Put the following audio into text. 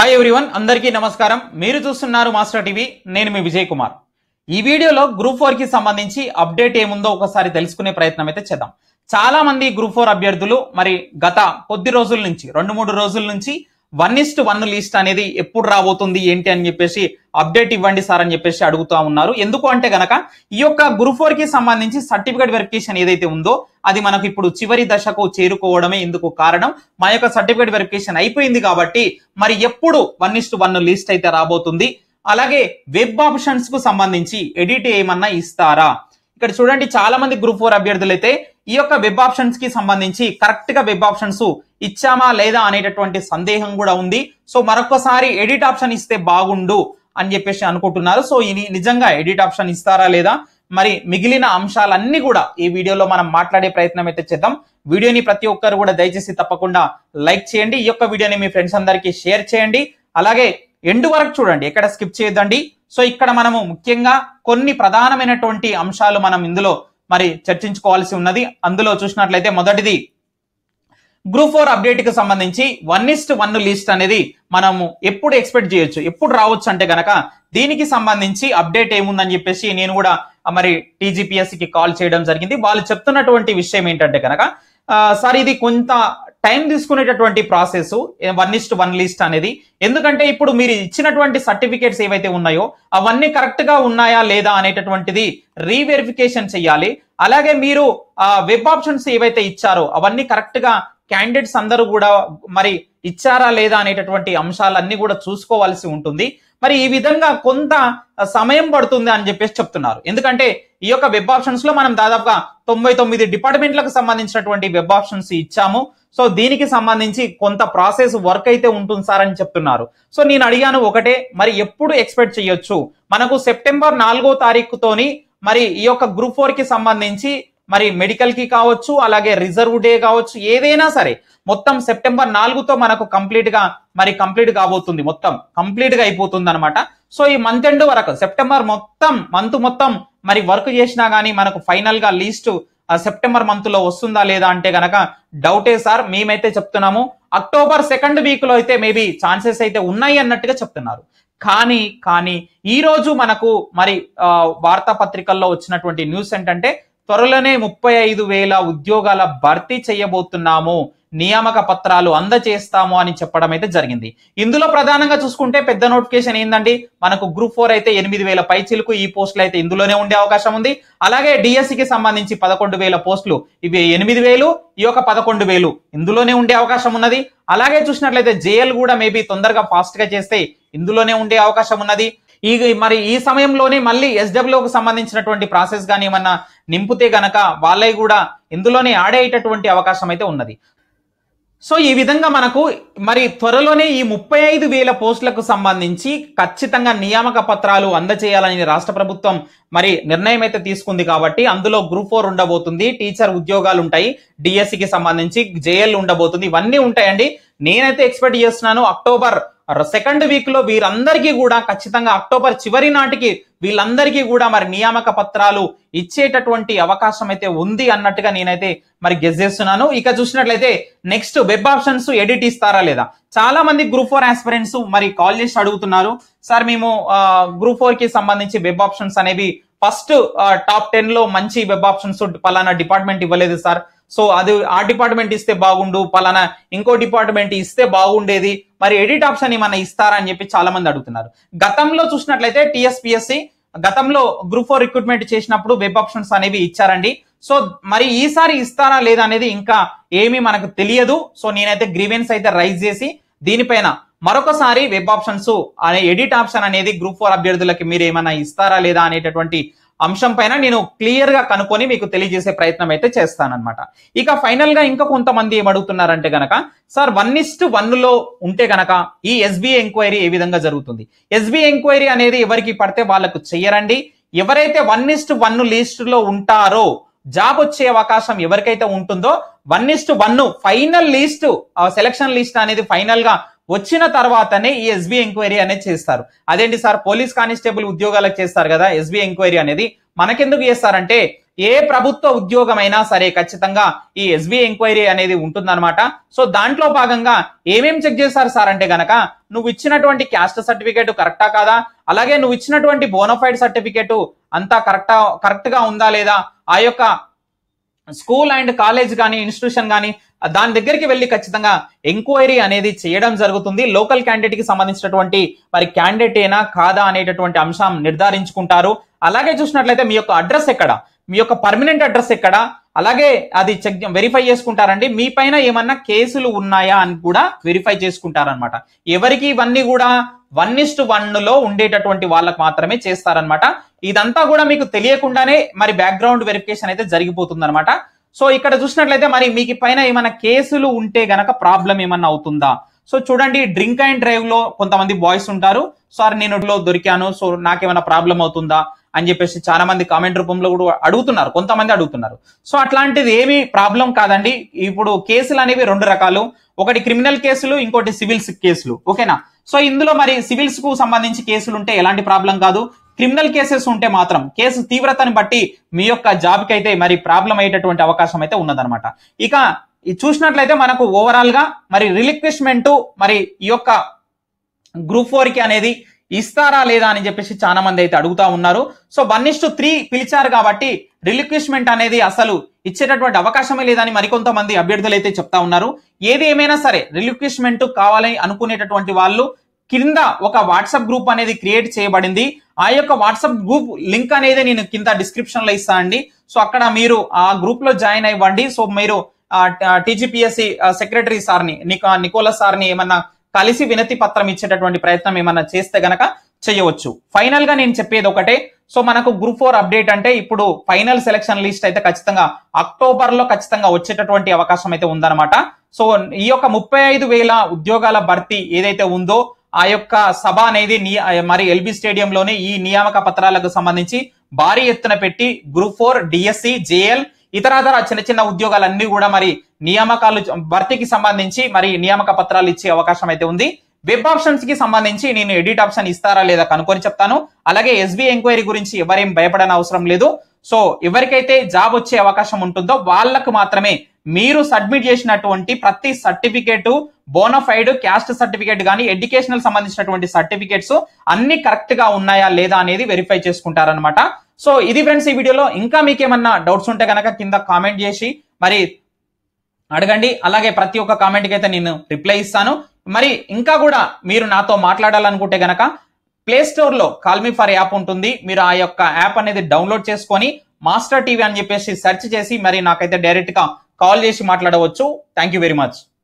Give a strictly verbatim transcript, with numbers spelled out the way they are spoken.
Hi everyone, అందరికీ నమస్కారం. మీరు చూస్తున్నారు మాస్టర్ టీవీ. నేను మీ విజయ్ కుమార్. ఈ వీడియోలో గ్రూప్ ఫోర్ కి సంబంధించి అప్డేట్ ఏముందో ఒకసారి తెలుసుకునే ప్రయత్నం అయితే చేద్దాం. చాలా మంది గ్రూప్ ఫోర్ అభ్యర్థులు మరి గత కొద్ది రోజుల నుంచి రెండు మూడు రోజుల నుంచి వన్ ఇస్ట్ వన్ లిస్ట్ అనేది ఎప్పుడు రాబోతుంది ఏంటి అని చెప్పేసి అప్డేట్ ఇవ్వండి సార్ అని చెప్పేసి అడుగుతా ఉన్నారు. ఎందుకు అంటే గనక ఈ యొక్క గ్రూప్ ఫోర్ కి సంబంధించి సర్టిఫికేట్ వెరిఫికేషన్ ఏదైతే ఉందో అది మనకు ఇప్పుడు చివరి దశకు చేరుకోవడమే ఇందుకు కారణం. మా యొక్క సర్టిఫికేట్ వెరిఫికేషన్ అయిపోయింది కాబట్టి మరి ఎప్పుడు వన్ ఇస్ట్ వన్ లిస్ట్ అయితే రాబోతుంది, అలాగే వెబ్ ఆప్షన్స్ కు సంబంధించి ఎడిట్ ఏమన్నా ఇస్తారా? ఇక్కడ చూడండి, చాలా మంది గ్రూప్ ఫోర్ అభ్యర్థులు అయితే ఈ యొక్క వెబ్ ఆప్షన్స్ కి సంబంధించి కరెక్ట్ గా వెబ్ ఆప్షన్స్ ఇచ్చామా లేదా అనేటటువంటి సందేహం కూడా ఉంది. సో మరొకసారి ఎడిట్ ఆప్షన్ ఇస్తే బాగుండు అని చెప్పేసి అనుకుంటున్నారు. సో ఇది నిజంగా ఎడిట్ ఆప్షన్ ఇస్తారా లేదా, మరి మిగిలిన అంశాలన్నీ కూడా ఈ వీడియోలో మనం మాట్లాడే ప్రయత్నం అయితే చేద్దాం. వీడియోని ప్రతి ఒక్కరు కూడా దయచేసి తప్పకుండా లైక్ చేయండి. ఈ యొక్క వీడియోని మీ ఫ్రెండ్స్ అందరికీ షేర్ చేయండి. అలాగే ఎండ్ వరకు చూడండి, ఎక్కడ స్కిప్ చేయొద్దండి. సో ఇక్కడ మనము ముఖ్యంగా కొన్ని ప్రధానమైనటువంటి అంశాలు మనం ఇందులో మరి చర్చించుకోవాల్సి ఉన్నది. అందులో చూసినట్లయితే మొదటిది గ్రూప్ ఫోర్ అప్డేట్ కి సంబంధించి వన్ ఇస్ట్ వన్ లిస్ట్ అనేది మనము ఎప్పుడు ఎక్స్పెక్ట్ చేయొచ్చు, ఎప్పుడు రావచ్చు అంటే గనక దీనికి సంబంధించి అప్డేట్ ఏముందని చెప్పేసి నేను కూడా మరి టీజీపీఎస్సీ కి కాల్ చేయడం జరిగింది. వాళ్ళు చెప్తున్నటువంటి విషయం ఏంటంటే గనక సార్ ఇది కొంత టైం తీసుకునేటటువంటి process one is to one list అనేది. ఎందుకంటే ఇప్పుడు మీరు ఇచ్చినటువంటి సర్టిఫికేట్స్ ఏవైతే ఉన్నాయో అవన్నీ కరెక్ట్ గా ఉన్నాయా లేదా అనేటటువంటిది రీవెరిఫికేషన్ చేయాలి. అలాగే మీరు వెబ్ ఆప్షన్స్ ఏవైతే ఇచ్చారో అవన్నీ కరెక్ట్ గా క్యాండిడేట్స్ అందరూ కూడా మరి ఇచ్చారా లేదా అనేటటువంటి అంశాలన్నీ కూడా చూసుకోవాల్సి ఉంటుంది. మరి ఈ విధంగా కొంత సమయం పడుతుంది అని చెప్పేసి చెప్తున్నారు. ఎందుకంటే ఈ యొక్క వెబ్ ఆప్షన్స్ లో మనం దాదాపుగా తొంభై తొమ్మిది డిపార్ట్మెంట్లకు సంబంధించినటువంటి వెబ్ ఆప్షన్స్ ఇచ్చాము. సో దీనికి సంబంధించి కొంత ప్రాసెస్ వర్క్ అయితే ఉంటుంది సార్ అని చెప్తున్నారు. సో నేను అడిగాను ఒకటే, మరి ఎప్పుడు ఎక్స్పెక్ట్ చేయొచ్చు? మనకు సెప్టెంబర్ నాలుగో తారీఖుతోని మరి ఈ యొక్క గ్రూప్ ఫోర్ కి సంబంధించి మరి మెడికల్ కి కావచ్చు, అలాగే రిజర్వ్ డే కావచ్చు, ఏదైనా సరే మొత్తం సెప్టెంబర్ నాలుగుతో మనకు కంప్లీట్ గా మరి కంప్లీట్ కాబోతుంది, మొత్తం కంప్లీట్ గా అయిపోతుంది అనమాట. సో ఈ మంత్ ఎండ్ వరకు సెప్టెంబర్ మొత్తం మంత్ మొత్తం మరి వర్క్ చేసినా గానీ మనకు ఫైనల్ గా లిస్ట్ సెప్టెంబర్ మంత్ లో వస్తుందా లేదా అంటే గనక డౌటే సార్. మేమైతే చెప్తున్నాము అక్టోబర్ సెకండ్ వీక్ లో అయితే మేబీ ఛాన్సెస్ అయితే ఉన్నాయి అన్నట్టుగా చెప్తున్నారు. కానీ కానీ ఈ రోజు మనకు మరి వార్తాపత్రికల్లో వచ్చినటువంటి న్యూస్ ఏంటంటే త్వరలోనే ముప్పై ఐదు వేల ఉద్యోగాల భర్తీ చేయబోతున్నాము, నియామక పత్రాలు అందజేస్తాము అని చెప్పడం అయితే జరిగింది. ఇందులో ప్రధానంగా చూసుకుంటే పెద్ద నోటిఫికేషన్ ఏందండి, మనకు గ్రూప్ ఫోర్ అయితే ఎనిమిది వేల పైచిలకు ఈ పోస్టులు అయితే ఇందులోనే ఉండే అవకాశం ఉంది. అలాగే డిఎస్సికి సంబంధించి పదకొండు వేల పోస్టులు, ఇవి ఎనిమిది వేలు ఈ యొక్క పదకొండు వేలు ఇందులోనే ఉండే అవకాశం ఉన్నది. అలాగే చూసినట్లయితే జేఎల్ కూడా మేబీ తొందరగా ఫాస్ట్ గా చేస్తే ఇందులోనే ఉండే అవకాశం ఉన్నది. ఈ మరి ఈ సమయంలోనే మళ్ళీ ఎస్డబ్ల్యూకి సంబంధించినటువంటి ప్రాసెస్ కానీ ఏమన్నా నింపితే గనక వాళ్ళవి కూడా ఇందులోనే యాడ్ అయ్యేటటువంటి అవకాశం అయితే ఉన్నది. సో ఈ విధంగా మనకు మరి త్వరలోనే ఈ ముప్పై ఐదు వేల పోస్టులకు సంబంధించి ఖచ్చితంగా నియామక పత్రాలు అందజేయాలని రాష్ట్ర ప్రభుత్వం మరి నిర్ణయం అయితే తీసుకుంది. కాబట్టి అందులో గ్రూప్ ఫోర్ ఉండబోతుంది, టీచర్ ఉద్యోగాలు ఉంటాయి, డిఎస్సికి సంబంధించి జేఎల్ ఉండబోతుంది, ఇవన్నీ ఉంటాయండి. నేనైతే ఎక్స్పెక్ట్ చేస్తున్నాను అక్టోబర్ సెకండ్ వీక్ లో వీరందరికీ కూడా ఖచ్చితంగా అక్టోబర్ చివరి నాటికి వీళ్ళందరికీ కూడా మరి నియామక పత్రాలు ఇచ్చేటటువంటి అవకాశం అయితే ఉంది అన్నట్టుగా నేనైతే మరి గెస్ చేస్తున్నాను. ఇక చూసినట్లయితే నెక్స్ట్ వెబ్ ఆప్షన్స్ ఎడిట్ ఇస్తారా లేదా? చాలా మంది గ్రూప్ ఫోర్ ఆస్పిరెంట్స్ మరి కాల్ చేసి అడుగుతున్నారు, సార్ మేము గ్రూప్ ఫోర్ కి సంబంధించి వెబ్ ఆప్షన్స్ అనేవి ఫస్ట్ టాప్ టెన్ లో మంచి వెబ్ ఆప్షన్స్ పలానా డిపార్ట్మెంట్ ఇవ్వలేదు సార్, సో అది ఆ డిపార్ట్మెంట్ ఇస్తే బాగుండు, పలానా ఇంకో డిపార్ట్మెంట్ ఇస్తే బాగుండేది, మరి ఎడిట్ ఆప్షన్ ఏమన్నా ఇస్తారా అని చెప్పి చాలా మంది అడుగుతున్నారు. గతంలో చూసినట్లయితే టీఎస్పీఎస్సీ గతంలో గ్రూప్ ఫోర్ రిక్రూట్మెంట్ చేసినప్పుడు వెబ్ ఆప్షన్స్ అనేవి ఇచ్చారండి. సో మరి ఈసారి ఇస్తారా లేదా అనేది ఇంకా ఏమీ మనకు తెలియదు. సో నేనైతే గ్రీవెన్స్ అయితే రైజ్ చేసి దీనిపైన మరొకసారి వెబ్ ఆప్షన్స్ అనే ఎడిట్ ఆప్షన్ అనేది గ్రూప్ ఫోర్ అభ్యర్థులకి మీరు ఏమైనా ఇస్తారా లేదా అనేటటువంటి అంశం పైన నేను క్లియర్ గా కనుక్కొని మీకు తెలియజేసే ప్రయత్నం అయితే చేస్తానన్నమాట. ఇక ఫైనల్ గా ఇంకా కొంతమంది ఏమడుగుతున్నారంటే గనక, సార్ వన్ ఇస్ట్ వన్ లో ఉంటే గనక ఈ ఎస్బీఐ ఎంక్వైరీ ఏ విధంగా జరుగుతుంది? ఎస్బీఐ ఎంక్వైరీ అనేది ఎవరికి పడితే వాళ్ళకు చెయ్యరండి. ఎవరైతే వన్ ఇస్ట్ వన్ లిస్ట్ లో ఉంటారో జాబ్ వచ్చే అవకాశం ఎవరికైతే ఉంటుందో one is to one final list selection list అనేది ఫైనల్ గా వచ్చిన తర్వాతనే ఈ ఎస్బీఐ ఎంక్వైరీ అనేది చేస్తారు. అదేంటి సార్, పోలీస్ కానిస్టేబుల్ ఉద్యోగాలకు చేస్తారు కదా ఎస్బీఐ ఎంక్వైరీ అనేది, మనకెందుకు చేస్తారంటే ఏ ప్రభుత్వ ఉద్యోగమైనా సరే ఖచ్చితంగా ఈ ఎస్బీ ఎంక్వైరీ అనేది ఉంటుందన్నమాట. సో దాంట్లో భాగంగా ఏమేం చెక్ చేస్తారు సార్ అంటే గనక నువ్వు ఇచ్చినటువంటి క్యాస్ట్ సర్టిఫికేట్ కరెక్టా కాదా, అలాగే నువ్వు ఇచ్చినటువంటి బోనఫైడ్ సర్టిఫికేట్ అంతా కరెక్టా కరెక్ట్ గా ఉందా లేదా, ఆ యొక్క స్కూల్ అండ్ కాలేజ్ కానీ ఇన్స్టిట్యూషన్ కానీ దాని దగ్గరికి వెళ్ళి ఖచ్చితంగా ఎంక్వైరీ అనేది చేయడం జరుగుతుంది. లోకల్ క్యాండిడేట్ కి సంబంధించినటువంటి మరి క్యాండిడేట్ ఏనా కాదా అనేటటువంటి అంశం నిర్ధారించుకుంటారు. అలాగే చూసినట్లయితే మీ యొక్క అడ్రస్ ఎక్కడ, మీ యొక్క పర్మనెంట్ అడ్రస్ ఎక్కడ, అలాగే అది చెక్ వెరిఫై చేసుకుంటారండి. మీ పైన ఏమన్నా కేసులు ఉన్నాయా అని కూడా వెరిఫై చేసుకుంటారనమాట. ఎవరికి ఇవన్నీ కూడా వన్ ఇస్ట్ వన్ లో ఉండేటటువంటి వాళ్ళకి మాత్రమే చేస్తారనమాట. ఇదంతా కూడా మీకు తెలియకుండానే మరి బ్యాక్గ్రౌండ్ వెరిఫికేషన్ అయితే జరిగిపోతుంది అనమాట. సో ఇక్కడ చూసినట్లయితే మరి మీకు పైన ఏమైనా కేసులు ఉంటే గనక ప్రాబ్లం ఏమన్నా అవుతుందా. సో చూడండి, డ్రింక్ అండ్ డ్రైవ్ లో కొంతమంది బాయ్స్ ఉంటారు, సార్ నేను దొరికాను, సో నాకేమైనా ప్రాబ్లం అవుతుందా అని చెప్పేసి చాలా మంది కామెంట్ రూపంలో కూడా అడుగుతున్నారు, కొంతమంది అడుగుతున్నారు. సో అట్లాంటిది ఏమి ప్రాబ్లం కాదండి. ఇప్పుడు కేసులు అనేవి రెండు రకాలు, ఒకటి క్రిమినల్ కేసులు, ఇంకోటి సివిల్స్ కేసులు, ఓకేనా. సో ఇందులో మరి సివిల్స్ కు సంబంధించి కేసులు ఉంటే ఎలాంటి ప్రాబ్లం కాదు. క్రిమినల్ కేసెస్ ఉంటే మాత్రం కేసు తీవ్రతని బట్టి మీ యొక్క జాబ్ కి అయితే మరి ప్రాబ్లం అయ్యేటటువంటి అవకాశం అయితే ఉన్నదనమాట. ఇక చూసినట్లయితే మనకు ఓవరాల్ గా మరి రిలిక్విష్మెంట్ మరి ఈ యొక్క గ్రూప్ ఫోర్ కి అనేది ఇస్తారా లేదా అని చెప్పేసి చాలా మంది అయితే అడుగుతా ఉన్నారు. So one is to three పిలిచారు కాబట్టి రిలిక్విష్మెంట్ అనేది అసలు ఇచ్చేటటువంటి అవకాశమే లేదని మరికొంతమంది అభ్యర్థులు అయితే చెప్తా ఉన్నారు. ఏది ఏమైనా సరే రిలిక్విష్మెంట్ కావాలని అనుకునేటటువంటి వాళ్ళు కింద ఒక వాట్సాప్ గ్రూప్ అనేది క్రియేట్ చేయబడింది. ఆ యొక్క వాట్సాప్ గ్రూప్ లింక్ అనేది నేను కింద డిస్క్రిప్షన్ లో ఇస్తాను అండి. సో అక్కడ మీరు ఆ గ్రూప్ లో జాయిన్ అవ్వండి. సో మీరు టీజీపీఎస్సీ సెక్రటరీ సార్ని నికోలస్ సార్ని ఏమన్నా కలిసి వినతి పత్రం ఇచ్చేటటువంటి ప్రయత్నం ఏమన్నా చేస్తే గనక చేయవచ్చు. ఫైనల్ గా నేను చెప్పేది ఒకటే, సో మనకు గ్రూప్ ఫోర్ అప్డేట్ అంటే ఇప్పుడు ఫైనల్ సెలక్షన్ లిస్ట్ అయితే ఖచ్చితంగా అక్టోబర్ లో ఖచ్చితంగా వచ్చేటటువంటి అవకాశం అయితే ఉందన్నమాట. సో ఈ యొక్క ముప్పై ఐదు వేల ఉద్యోగాల భర్తీ ఏదైతే ఉందో ఆ యొక్క సభ అనేది మరి ఎల్బీ స్టేడియం లోనే ఈ నియామక పత్రాలకు సంబంధించి భారీ ఎత్తున పెట్టి గ్రూప్ ఫోర్, డిఎస్సి, జేఎల్ ఇతరతర చిన్న చిన్న ఉద్యోగాలన్నీ కూడా మరి నియామకాలు భర్తీకి సంబంధించి మరి నియామక పత్రాలు ఇచ్చే అవకాశం అయితే ఉంది. వెబ్ ఆప్షన్స్ కి సంబంధించి నేను ఎడిట్ ఆప్షన్ ఇస్తారా లేదా కనుక్కొని చెప్తాను. అలాగే ఎస్బీ ఎంక్వైరీ గురించి ఎవరేం భయపడని అవసరం లేదు. సో ఎవరికైతే జాబ్ వచ్చే అవకాశం ఉంటుందో వాళ్ళకు మాత్రమే మీరు సబ్మిట్ చేసినటువంటి ప్రతి సర్టిఫికేట్, బోనఫైడ్, క్యాస్ట్ సర్టిఫికేట్ కానీ ఎడ్యుకేషనల్ సంబంధించినటువంటి సర్టిఫికేట్స్ అన్ని కరెక్ట్ గా ఉన్నాయా లేదా అనేది వెరిఫై చేసుకుంటారనమాట. సో ఇది ఫ్రెండ్స్ ఈ వీడియోలో. ఇంకా మీకు ఏమన్నా డౌట్స్ ఉంటే కనుక కింద కామెంట్ చేసి మరి అడగండి. అలాగే ప్రతి ఒక్క కామెంట్ కి అయితే నేను రిప్లై ఇస్తాను. మరి ఇంకా కూడా మీరు నాతో మాట్లాడాలనుకుంటే గనక ప్లే స్టోర్ లో కాల్ మీ ఫర్ యాప్ ఉంటుంది. మీరు ఆ యొక్క యాప్ అనేది డౌన్లోడ్ చేసుకొని మాస్టర్ టీవీ అని చెప్పేసి సెర్చ్ చేసి మరి నాకైతే డైరెక్ట్ గా కాల్ చేసి మాట్లాడవచ్చు. Thank you very much.